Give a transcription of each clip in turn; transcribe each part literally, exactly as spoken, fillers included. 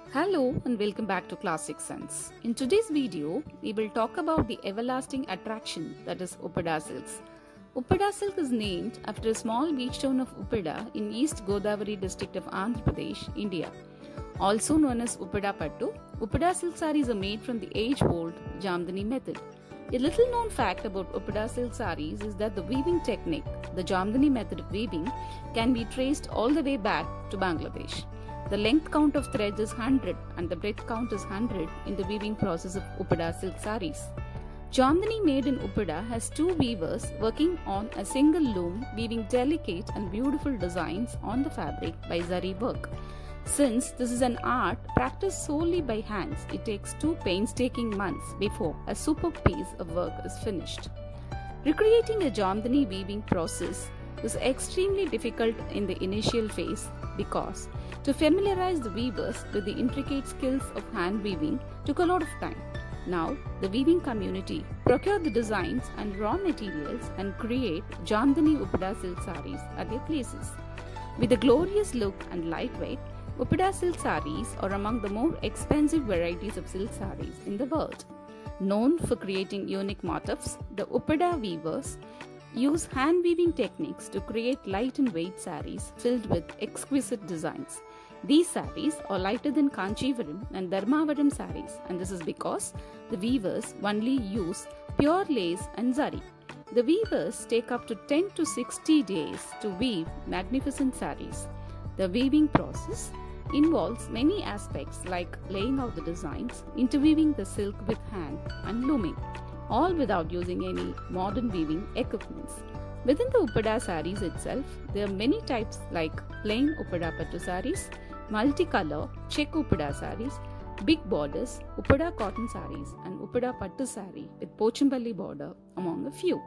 Hello and welcome back to Classic Sense. In today's video, we will talk about the everlasting attraction that is Uppada Silks. Uppada Silk is named after a small beach town of Uppada in East Godavari district of Andhra Pradesh, India. Also known as Uppada Pattu, Uppada silk sarees are made from the age-old Jamdani method. A little known fact about Uppada silk sarees is that the weaving technique, the Jamdani method of weaving, can be traced all the way back to Bangladesh. The length count of threads is one hundred and the breadth count is one hundred in the weaving process of Uppada silk sarees. Jamdani made in Uppada has two weavers working on a single loom weaving delicate and beautiful designs on the fabric by zari work. Since this is an art practiced solely by hands, it takes two painstaking months before a superb piece of work is finished. Recreating a Jamdani weaving process is extremely difficult in the initial phase because to familiarize the weavers with the intricate skills of hand weaving took a lot of time. Now, the weaving community procure the designs and raw materials and create Jamdani Uppada silk sarees at their places. With a glorious look and lightweight, Uppada silk sarees are among the more expensive varieties of silk sarees in the world. Known for creating unique motifs, the Uppada weavers use hand weaving techniques to create light and weight sarees filled with exquisite designs. These sarees are lighter than Kanchivaram and Dharmavaram sarees, and this is because the weavers only use pure lace and zari. The weavers take up to ten to sixty days to weave magnificent sarees. The weaving process involves many aspects like laying out the designs, interweaving the silk with hand, and looming, all without using any modern weaving equipments. Within the Uppada sarees itself, there are many types like plain Uppada Pattu sarees, multicolor check Uppada sarees, big borders, Uppada cotton sarees, and Uppada Pattu saree with Pochampalli border, among a few.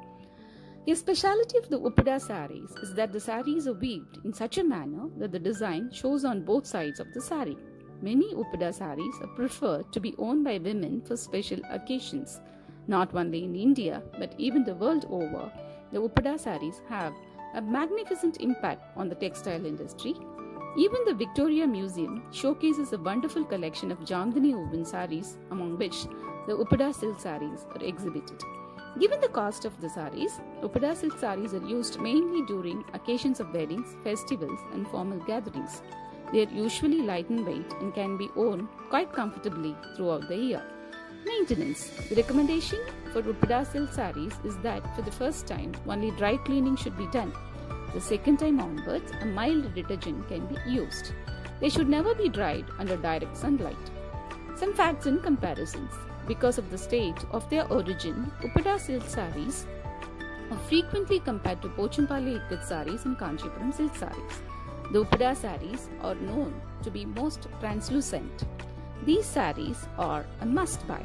A speciality of the Uppada sarees is that the sarees are weaved in such a manner that the design shows on both sides of the saree. Many Uppada sarees are preferred to be worn by women for special occasions. Not only in India, but even the world over, the Uppada sarees have a magnificent impact on the textile industry. Even the Victoria Museum showcases a wonderful collection of Jamdani woven sarees, among which the Uppada silk sarees are exhibited. Given the cost of the sarees, Uppada silk sarees are used mainly during occasions of weddings, festivals, and formal gatherings. They are usually light in weight and can be worn quite comfortably throughout the year. Maintenance. The recommendation for Uppada silk sarees is that for the first time, only dry cleaning should be done. The second time onwards, a mild detergent can be used. They should never be dried under direct sunlight. Some facts and comparisons. Because of the state of their origin, Uppada silk sarees are frequently compared to Pochampalli Ikat sarees and Kanchipuram silk sarees. The Uppada sarees are known to be most translucent. These sarees are a must-buy.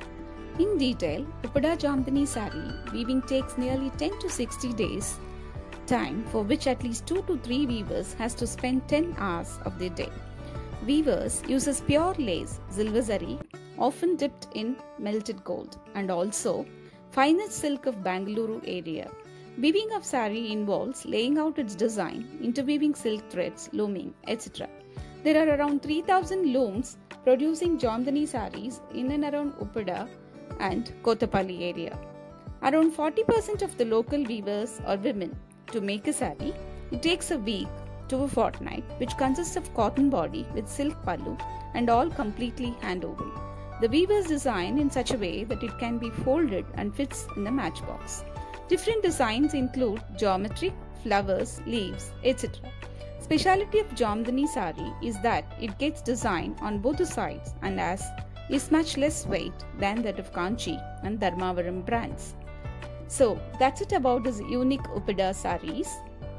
In detail, Uppada Jamdani saree weaving takes nearly ten to sixty days, time for which at least two to three weavers has to spend ten hours of their day. Weavers uses pure lace, silver zari, often dipped in melted gold, and also finest silk of Bangalore area. Weaving of saree involves laying out its design, interweaving silk threads, looming, et cetera. There are around three thousand looms producing Jamdani sarees in and around Uppada and Kotapalli area. Around forty percent of the local weavers are women. To make a saree, it takes a week to a fortnight, which consists of cotton body with silk pallu and all completely hand-woven. The weavers design in such a way that it can be folded and fits in a matchbox. Different designs include geometric, flowers, leaves, et cetera. Speciality of Jamdani saree is that it gets design on both the sides and has is much less weight than that of Kanchi and Dharmavaram brands. So that's it about this unique Uppada sarees.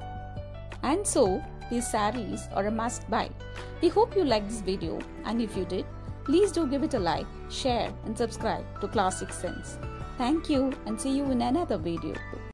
And so these sarees are a must buy. We hope you liked this video, and if you did, please do give it a like, share and subscribe to Classic Sense. Thank you and see you in another video.